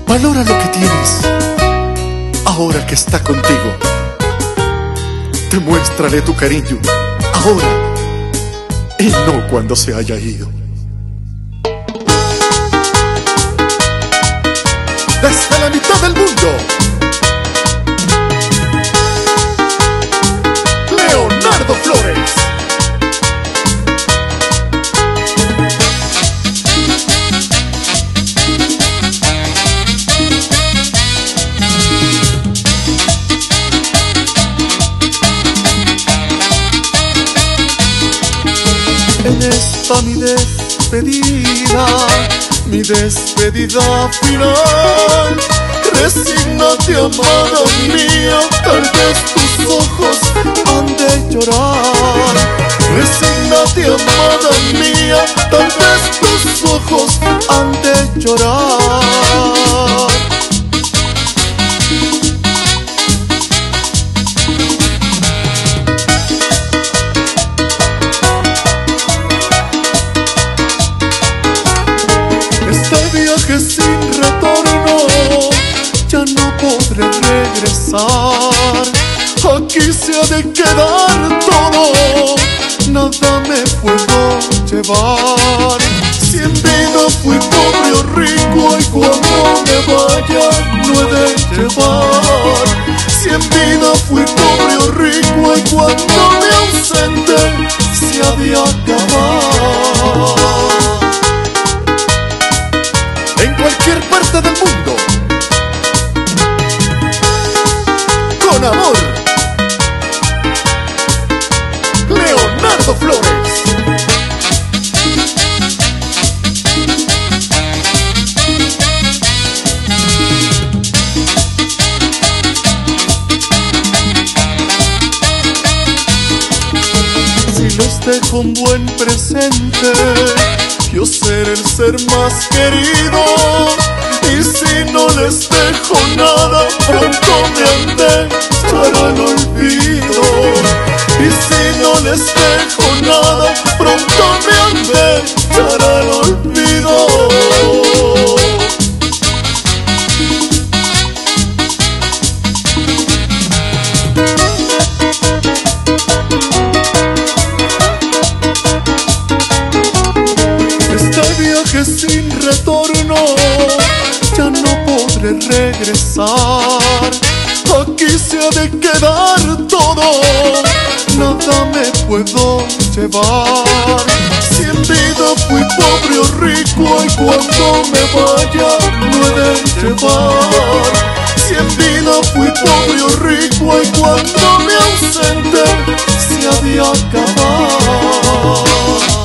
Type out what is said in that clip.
Valora lo que tienes ahora que está contigo. Demuéstrale tu cariño ahora y no cuando se haya ido. Desde la mitad del mundo, Leonardo Flores. En esta mi despedida final, resígnate, amada mía, tal vez tus ojos han de llorar. Resígnate, amada mía, tal vez tus ojos han de llorar. Que sin retorno ya no podré regresar. Aquí se ha de quedar todo, nada me puedo llevar. Si en vida fui pobre o rico, y cuando me vaya no he de llevar. Si en vida fui pobre o rico, y cuando me ausente se ha de acabar. En cualquier parte del mundo, con amor, Leonardo Flores. Si les dejo un buen presente, yo seré el ser más querido. Y si no les dejo nada, pronto me han de echar al olvido. Y si no les dejo nada, pronto me han de echar al olvido. Que sin retorno ya no podré regresar. Aquí se ha de quedar todo, nada me puedo llevar. Si en vida fui pobre o rico, y cuando me vaya no he de llevar. Si en vida fui pobre o rico, y cuando me ausente se ha de acabar.